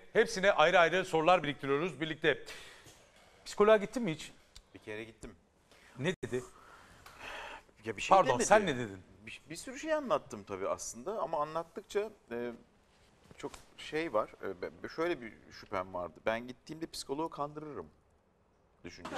hepsine ayrı ayrı sorular biriktiriyoruz birlikte. Psikoloğa gittin mi hiç? Bir kere gittim. Ne dedi? Ya bir şey Pardon demedi. sen ne dedin? Bir sürü şey anlattım tabii aslında ama anlattıkça çok şey var. Şöyle bir şüphem vardı. Ben gittiğimde psikoloğu kandırırım düşüncesi.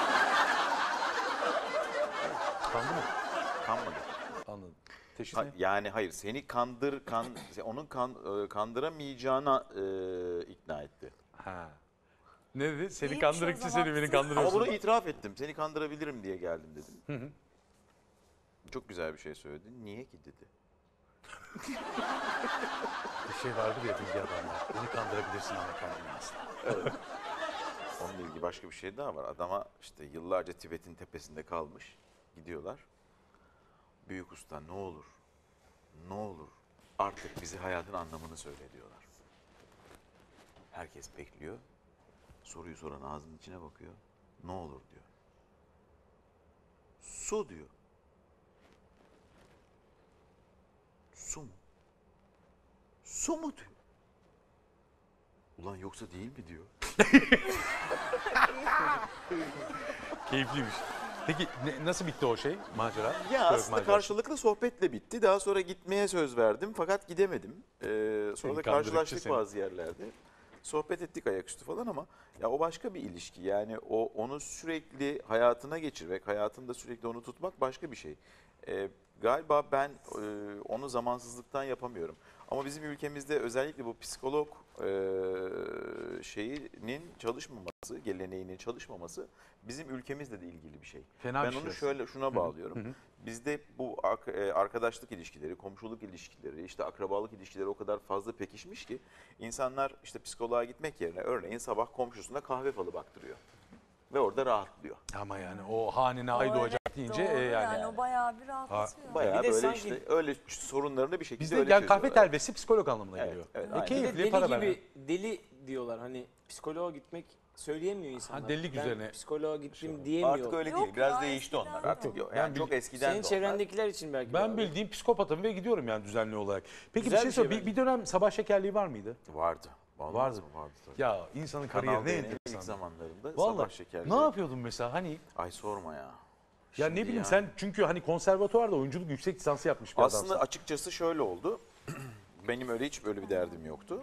Kandı mı? Kanmadı. Anladım. Teşhis ne? Yani hayır seni onun kandıramayacağına ikna etti. Ha. Ne dedi? Seni İyiymiş kandırıkçı o seni zaman. beni Ama kandırıyorsun. bunu itiraf ettim. Seni kandırabilirim diye geldim dedim. Çok güzel bir şey söyledi. Niye ki dedi. Bir şey vardır ya bilgi adamlar. Beni kandırabilirsin ama kandırmazsın. Evet. Onunla ilgili başka bir şey daha var. Adama işte yıllarca Tibet'in tepesinde kalmış. Gidiyorlar. Büyük usta ne olur, ne olur artık bize hayatın anlamını söyle diyorlar. Herkes bekliyor. Soruyu soran ağzının içine bakıyor. Ne olur diyor. Su diyor. Su mu? Su mu diyor. Ulan yoksa değil mi diyor. Keyifliymiş. Peki nasıl bitti o şey macera? Ya Psikolojik aslında macerası. karşılıklı sohbetle bitti. Daha sonra gitmeye söz verdim fakat gidemedim. Sonra da karşılaştık seni. bazı yerlerde. Sohbet ettik ayaküstü falan ama ya o başka bir ilişki. Yani onu sürekli hayatına geçirmek, hayatında sürekli onu tutmak başka bir şey. Galiba ben onu zamansızlıktan yapamıyorum. Ama bizim ülkemizde özellikle bu psikolog şeyinin çalışmaması, geleneğinin çalışmaması bizim ülkemizle de ilgili bir şey. Fena Ben bir onu şey şuna bağlıyorum. Bizde bu arkadaşlık ilişkileri, komşuluk ilişkileri, işte akrabalık ilişkileri o kadar fazla pekişmiş ki insanlar işte psikoloğa gitmek yerine örneğin sabah komşusuna kahve falı baktırıyor. Ve orada rahatlıyor. Ama yani o hanene ay doğacak deyince doğru yani. o bayağı bir rahatlatıyor. Bayağı Bir de böyle sanki- işte öyle sorunlarını bir şekilde Bizde öyle yani kahve çözüyorlar. telvesi psikolog anlamına Evet, geliyor. evet, E, aynen. Bir de keyifli deli para gibi veren. deli diyorlar. Hani psikoloğa gitmek söyleyemiyor insanlar. Ha, delilik ben üzerine. psikoloğa gittim diyemiyor. Artık öyle Yok değil. Biraz ya, değişti eskiden onlar. de Artık o. yok. Ben Yani çok eskiden Senin de onlar. çevrendekiler için belki. Ben abi. bildiğim psikopatım ve gidiyorum yani düzenli olarak. Peki Güzel bir şey bir şey söyleyeyim. bence. Bir dönem sabah şekerliği var mıydı? Vardı. Olmaz Vardı. mı? Vardı tabii. Ya insanın Kanal kariyeri ne D'nin ilk enteresan. zamanlarında sabah Vallahi şekerleri. ne yapıyordun mesela hani Ay sorma ya. ya Şimdi ne bileyim ya. sen çünkü hani konservatuvarda oyunculuk yüksek lisansı yapmış bir Aslında adamsın. açıkçası şöyle oldu. Benim hiç böyle bir derdim yoktu.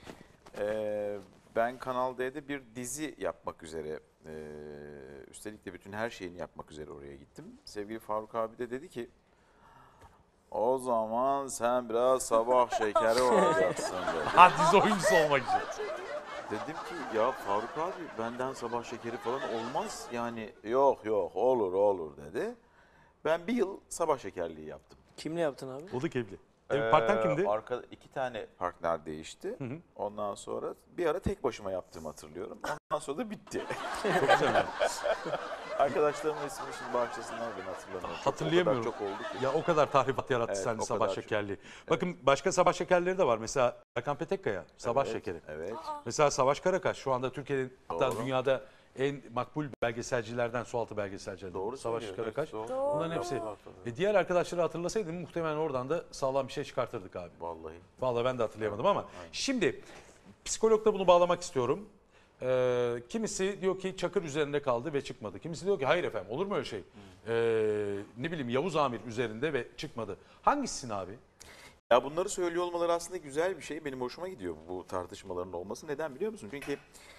Ben Kanal D'de bir dizi yapmak üzere, üstelik de bütün her şeyini yapmak üzere oraya gittim. Sevgili Faruk abi de dedi ki, o zaman sen biraz sabah şekeri olacaksın dedi. Ha dizi oyuncusu olmak için. Dedim ki ya Faruk abi benden sabah şekeri falan olmaz. Yani yok olur dedi. Ben bir yıl sabah şekerliği yaptım. Kimle yaptın abi? O da keyifli. Partner kimdi? İki tane partner değişti. Ondan sonra bir ara tek başıma yaptığımı hatırlıyorum. Ondan sonra da bitti. Çok güzel. Arkadaşlarımın ismini şimdi bağışlasınlar beni hatırlamıyorum. Hatırlayamıyorum. O kadar çok oldu ki. Ya o kadar tahribat yarattı Evet, sende o sabah kadar çok. şekerliği. Bakın başka sabah şekerleri de var. Mesela Erkan Petekkaya sabah Evet, şekeri. Evet. Mesela Savaş Karakaş şu anda Türkiye'nin hatta Doğru. dünyada en makbul belgeselcilerden, sualtı belgeselcilerden. Doğru Savaş söylüyor, Karakaş. evet, doğru. Bunların hepsi. Diğer arkadaşları hatırlasaydım muhtemelen oradan da sağlam bir şey çıkartırdık abi. Vallahi. Vallahi ben de hatırlayamadım ama. Şimdi psikologla bunu bağlamak istiyorum. Kimisi diyor ki Çakır üzerinde kaldı ve çıkmadı. Kimisi diyor ki hayır efendim olur mu öyle şey? Ne bileyim Yavuz Amir üzerinde ve çıkmadı. Hangisisin abi? Ya bunları söylüyor olmaları aslında güzel bir şey. Benim hoşuma gidiyor bu tartışmaların olması. Neden biliyor musun? Çünkü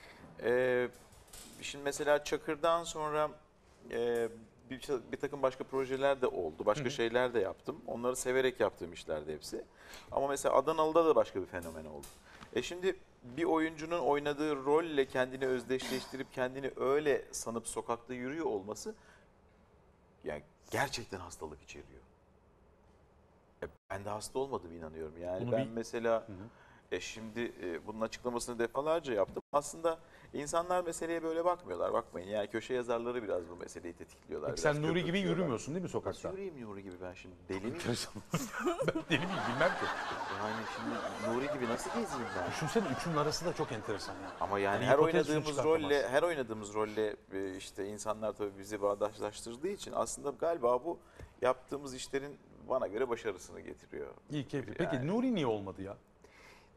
şimdi mesela Çakır'dan sonra bir takım başka projeler de oldu. Başka şeyler de yaptım. Onları severek yaptığım işlerdi hepsi. Ama mesela Adanalı'da da başka bir fenomen oldu. Şimdi bir oyuncunun oynadığı rolle kendini özdeşleştirip kendini öyle sanıp sokakta yürüyor olması yani gerçekten hastalık içeriyor. Ben de hasta olmadığımı inanıyorum. Yani Bunu ben mesela şimdi bunun açıklamasını defalarca yaptım. Aslında insanlar meseleye böyle bakmıyorlar. Bakmayın yani köşe yazarları biraz bu meseleyi tetikliyorlar. Peki biraz sen Nuri gibi köpürtüyorlar. yürümüyorsun değil mi Nasıl sokakta? yürüyeyim Nuri gibi ben şimdi? Deli miyim? Ben deli miyim bilmem ki. Yani şimdi Nuri gibi nasıl gezeyim ben? Düşünsene üçünün arası da çok enteresan ya. Ama yani Hani her hipotez oynadığımız çıkartamaz. rolle işte insanlar tabii bizi bağdaşlaştırdığı için aslında galiba bu yaptığımız işlerin bana göre başarısını getiriyor. İyi keyifli. Peki Yani. Nuri niye olmadı ya?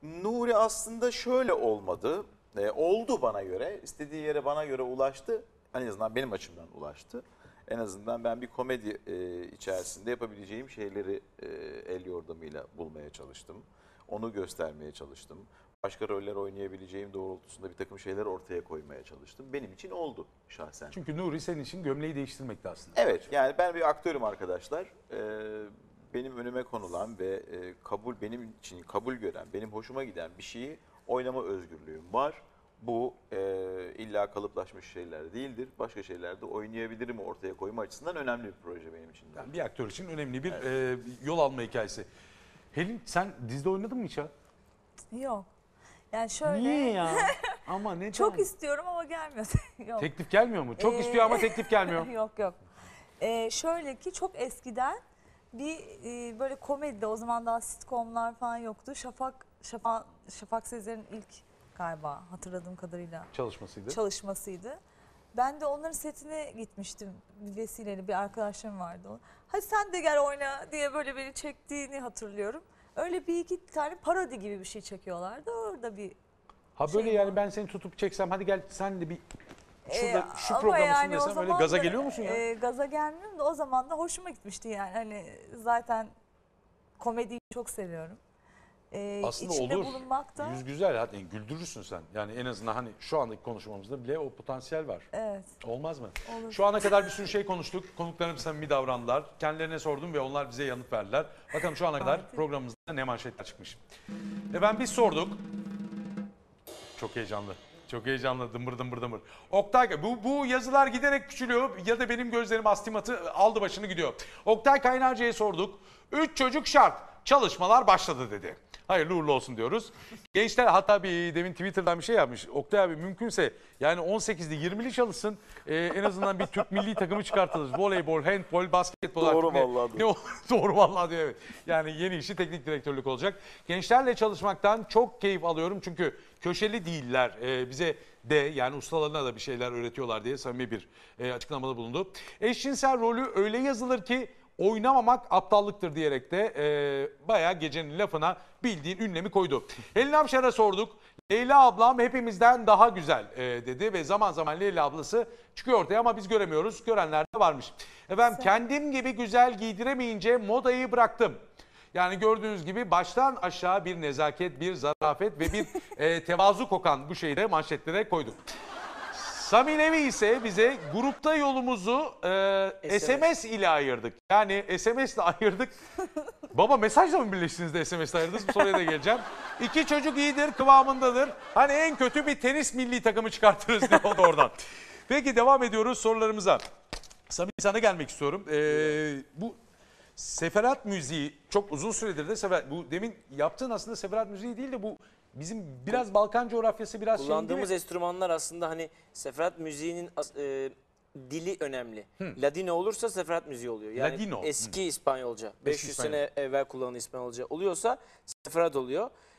Nuri aslında şöyle olmadı. Oldu bana göre. İstediği yere bana göre ulaştı. En azından benim açımdan ulaştı. En azından ben bir komedi içerisinde yapabileceğim şeyleri el yordamıyla bulmaya çalıştım. Onu göstermeye çalıştım. Başka roller oynayabileceğim doğrultusunda bir takım şeyler ortaya koymaya çalıştım. Benim için oldu şahsen. Çünkü Nuri senin için gömleği değiştirmekti aslında. Evet, yani ben bir aktörüm arkadaşlar. Benim önüme konulan ve benim için kabul gören, benim hoşuma giden bir şeyi oynama özgürlüğüm var. Bu illa kalıplaşmış şeyler değildir. Başka şeylerde oynayabilirim ortaya koyma açısından önemli bir proje benim için. Yani bir aktör için önemli bir yol alma hikayesi. Helin sen dizide oynadın mı hiç ya? Yok. Yani şöyle. Niye ya? Ama neden? Çok istiyorum ama gelmiyor. Yok. Teklif gelmiyor mu? Çok istiyor ama teklif gelmiyor. Yok yok. Şöyle ki çok eskiden bir böyle komedide, o zaman daha sitcomlar falan yoktu. Şafak Sezer'in ilk galiba hatırladığım kadarıyla Çalışmasıydı. çalışmasıydı. Ben de onların setine gitmiştim bir vesileyle, bir arkadaşlarım vardı. Hadi sen de gel oyna diye böyle beni çektiğini hatırlıyorum. Öyle bir iki tane parodi gibi bir şey çekiyorlardı. Orada bir Ha böyle şey yani var. ben seni tutup çeksem hadi gel sen de bir şurada şu ama programısın yani o desem öyle zaman gaza da, geliyor musun ya? Gaza gelmiyorum da o zaman da hoşuma gitmişti yani. Hani zaten komediyi çok seviyorum. Aslında içinde olur. bulunmak da. Yüz güzel hatta güldürürsün sen. Yani en azından hani şu andaki konuşmamızda bile o potansiyel var. Evet. Olmaz mı? Olur. Şu ana kadar bir sürü şey konuştuk. Konuklarım samimi davrandılar. Kendilerine sordum ve onlar bize yanıt verdiler. Bakalım şu ana kadar Harika. programımızda ne manşetler çıkmış. Efendim biz sorduk. Çok heyecanlı. Çok heyecanlı. Dımbır dımbır dımbır. Oktay, bu yazılar giderek küçülüyor ya da benim gözlerim astigmatı aldı başını gidiyor. Oktay Kaynarca'ya sorduk. 3 çocuk şart. Çalışmalar başladı dedi. Hayırlı uğurlu olsun diyoruz. Gençler hatta bir demin Twitter'dan bir şey yapmış. Oktay abi mümkünse yani 18'li 20'li çalışsın. En azından bir Türk milli takımı çıkartılır. Voleybol, handbol, basketbol. Doğru artık vallahi ne doğru vallahi diyor evet. Yani yeni işi teknik direktörlük olacak. Gençlerle çalışmaktan çok keyif alıyorum. Çünkü köşeli değiller. Bize de yani ustalarına da bir şeyler öğretiyorlar diye samimi bir açıklamada bulundu. Eşcinsel rolü öyle yazılır ki oynamamak aptallıktır diyerek de bayağı gecenin lafına bildiğin ünlemi koydu. Helin Avşar'a sorduk. Leyla ablam hepimizden daha güzel dedi ve zaman zaman Leyla ablası çıkıyor ortaya ama biz göremiyoruz. Görenler de varmış. Efendim kendim gibi güzel giydiremeyince modayı bıraktım. Yani gördüğünüz gibi baştan aşağı bir nezaket, bir zarafet ve bir tevazu kokan bu şeyi de manşetlere koyduk. Sami Nevi ise bize grupta yolumuzu SMS ile ayırdık. Yani SMS ile ayırdık. Baba mesajla mı birleştiniz de SMS ile ayırdınız? Bu soruya da geleceğim. 2 çocuk iyidir, kıvamındadır. Hani en kötü bir tenis milli takımı çıkartırız diye o da oradan. Peki devam ediyoruz sorularımıza. Sami sana gelmek istiyorum. Bu seferat müziği çok uzun süredir de bu demin yaptığın aslında seferat müziği değil de bu bizim biraz Balkan coğrafyası biraz şey değil Kullandığımız mi? enstrümanlar aslında hani seferat müziğinin dili önemli. Ladino olursa seferat müziği oluyor. Yani Ladino. eski İspanyolca, 500 İspanyol. sene evvel kullanılan İspanyolca oluyorsa seferat oluyor.